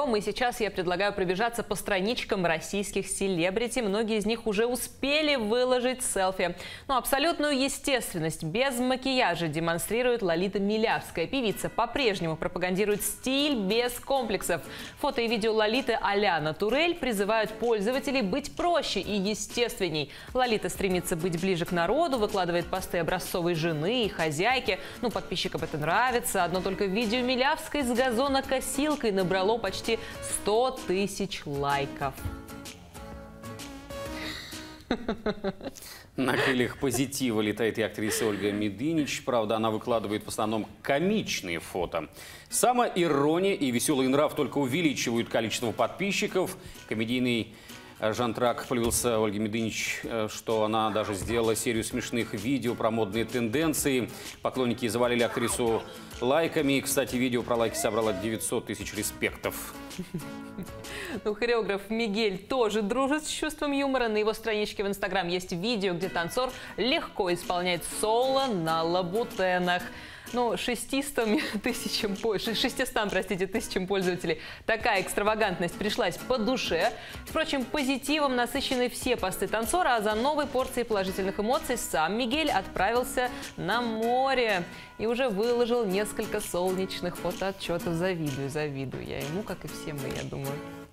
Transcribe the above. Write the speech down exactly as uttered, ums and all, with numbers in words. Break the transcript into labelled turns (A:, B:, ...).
A: живем, и сейчас я предлагаю пробежаться по страничкам российских селебрити. Многие из них уже успели выложить селфи. Но абсолютную естественность, без макияжа, демонстрирует Лолита Милявская. Певица по-прежнему пропагандирует стиль без комплексов. Фото и видео Лолиты а-ля натурель призывают пользователей быть проще и естественней. Лолита стремится быть ближе к народу, выкладывает посты образцовой жены и хозяйки. Ну, подписчикам это нравится. Одно только видео Милявской с газонокосилкой набрало почти сто тысяч лайков.
B: На крыльях позитива летает и актриса Ольга Медынич. Правда, она выкладывает в основном комичные фото. Самоирония и веселый нрав только увеличивают количество подписчиков. Комедийный жантрак полюбился Ольге Медынич, что она даже сделала серию смешных видео про модные тенденции. Поклонники завалили актрису лайками. Кстати, видео про лайки собрало девятьсот тысяч респектов.
A: Ну, хореограф Мигель тоже дружит с чувством юмора. На его страничке в Инстаграм есть видео, где танцор легко исполняет соло на лабутенах. Ну, шестистам тысячам, шестистам, простите, тысячам пользователей такая экстравагантность пришлась по душе. Впрочем, позитивом насыщены все посты танцора, а за новой порцией положительных эмоций сам Мигель отправился на море и уже выложил несколько солнечных фотоотчетов. Завидую, завидую я ему, как и все мы, я думаю.